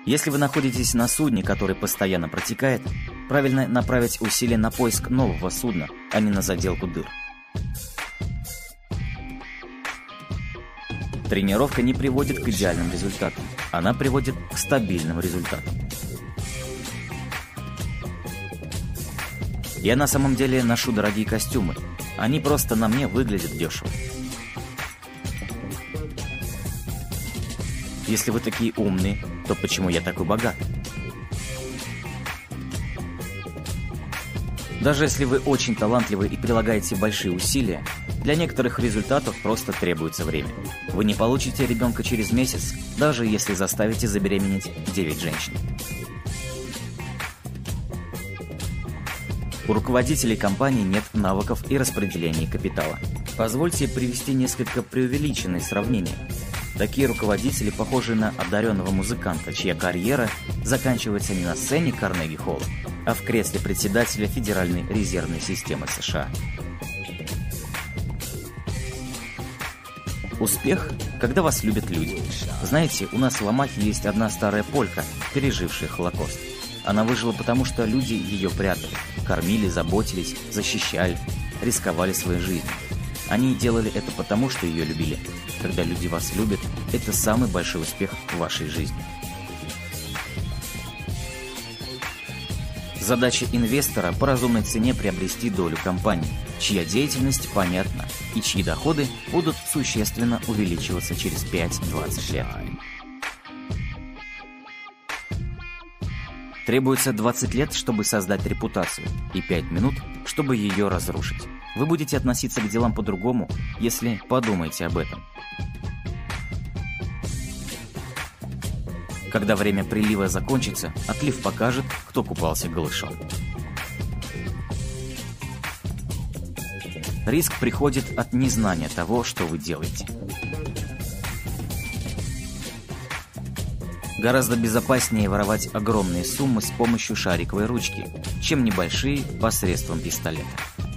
Если вы находитесь на судне, который постоянно протекает, правильно направить усилия на поиск нового судна, а не на заделку дыр. Тренировка не приводит к идеальным результатам, она приводит к стабильным результатам. Я на самом деле ношу дорогие костюмы, они просто на мне выглядят дешево. Если вы такие умные, то почему я такой богат? Даже если вы очень талантливы и прилагаете большие усилия, для некоторых результатов просто требуется время. Вы не получите ребенка через месяц, даже если заставите забеременеть 9 женщин. У руководителей компаний нет навыков и распределения капитала. Позвольте привести несколько преувеличенные сравнения. Такие руководители похожи на одаренного музыканта, чья карьера заканчивается не на сцене Карнеги-холла, а в кресле председателя Федеральной резервной системы США. Успех, когда вас любят люди. Знаете, у нас в Омахе есть одна старая полька, пережившая Холокост. Она выжила потому, что люди ее прятали, кормили, заботились, защищали, рисковали своей жизнью. Они делали это потому, что ее любили. Когда люди вас любят, это самый большой успех в вашей жизни. Задача инвестора по разумной цене приобрести долю компании, чья деятельность понятна и чьи доходы будут существенно увеличиваться через 5-20 лет. Требуется 20 лет, чтобы создать репутацию, и 5 минут, чтобы ее разрушить. Вы будете относиться к делам по-другому, если подумаете об этом. Когда время прилива закончится, отлив покажет, кто купался голышом. Риск приходит от незнания того, что вы делаете. Гораздо безопаснее воровать огромные суммы с помощью шариковой ручки, чем небольшие посредством пистолета.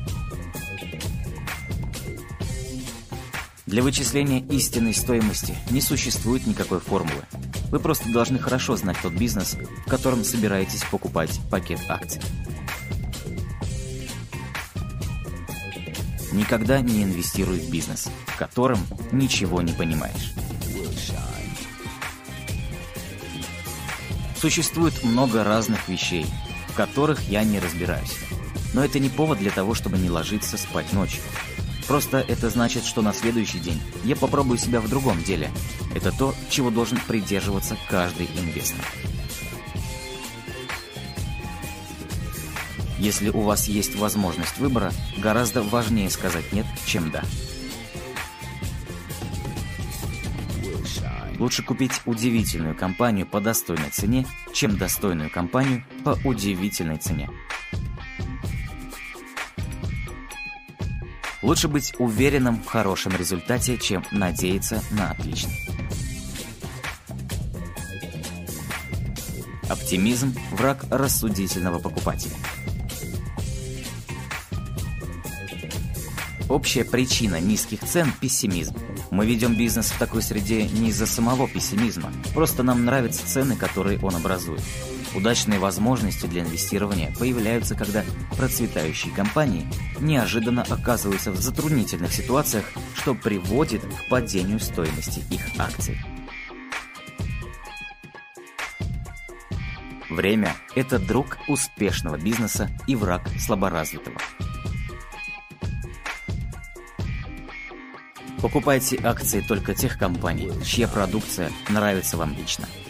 Для вычисления истинной стоимости не существует никакой формулы. Вы просто должны хорошо знать тот бизнес, в котором собираетесь покупать пакет акций. Никогда не инвестируй в бизнес, в котором ничего не понимаешь. Существует много разных вещей, в которых я не разбираюсь. Но это не повод для того, чтобы не ложиться спать ночью. Просто это значит, что на следующий день я попробую себя в другом деле. Это то, чего должен придерживаться каждый инвестор. Если у вас есть возможность выбора, гораздо важнее сказать «нет», чем «да». Лучше купить удивительную компанию по достойной цене, чем достойную компанию по удивительной цене. Лучше быть уверенным в хорошем результате, чем надеяться на отличный. Оптимизм – враг рассудительного покупателя. Общая причина низких цен – пессимизм. Мы ведем бизнес в такой среде не из-за самого пессимизма, просто нам нравятся цены, которые он образует. Удачные возможности для инвестирования появляются, когда процветающие компании неожиданно оказываются в затруднительных ситуациях, что приводит к падению стоимости их акций. Время – это друг успешного бизнеса и враг слаборазвитого. Покупайте акции только тех компаний, чья продукция нравится вам лично.